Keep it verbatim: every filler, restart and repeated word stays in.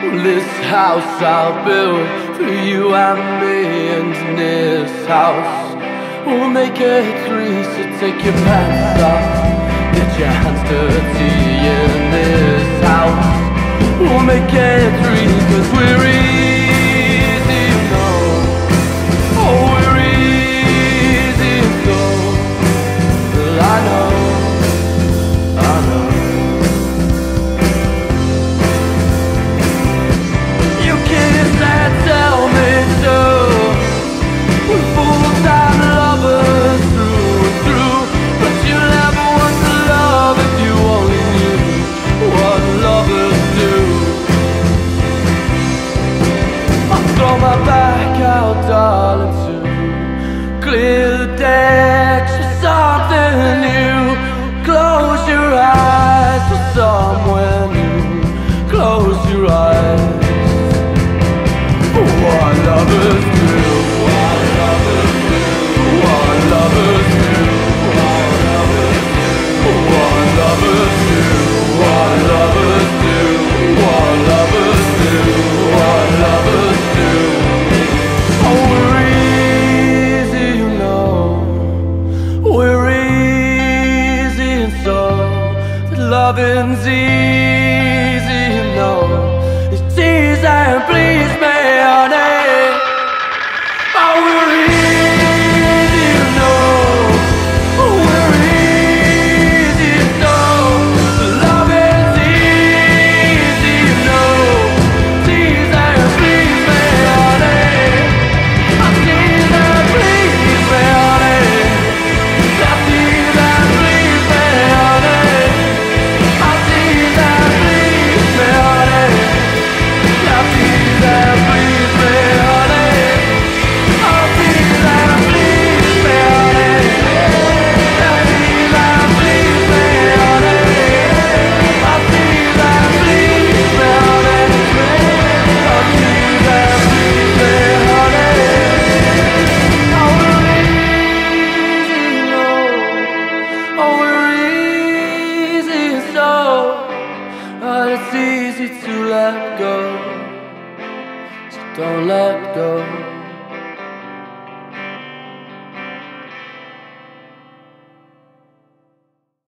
This house I'll build for you and me, and in this house we'll make it three. So take your pants off, get your hands dirty. In this house we'll make it three, 'cause we're easy, you know. Oh, we're easy, so well, I know, I know. You kiss and tell me so. We're full-time lovers through and through, but you never want to love if you only knew what lovers do. I'll throw my back out, darling, to clear the decks for something new. Close your eyes for somewhere new. Close your eyes. What lovers do, what lovers do, what lovers do, what lovers do, what lovers do, what lovers do, what lovers do, what lovers do. Oh, we're easy, you know. We're easy, and so that loving's easy, you know. It's tease and please me, honey. Oh, we're easy, you know. We're easy, so loving's easy, you know. Tease and please me, honey. Oh, tease and please me, honey. Oh, tease and please me, honey. Oh, tease and please me, honey. Oh, tease and please me, honey. Oh, tease and please me, honey. Oh, tease and please me, honey. Oh, tease and please me, honey. Oh, tease and please me, honey. Oh, we're easy, you know. Oh, we're easy, so but it's easy to let go. So don't let go.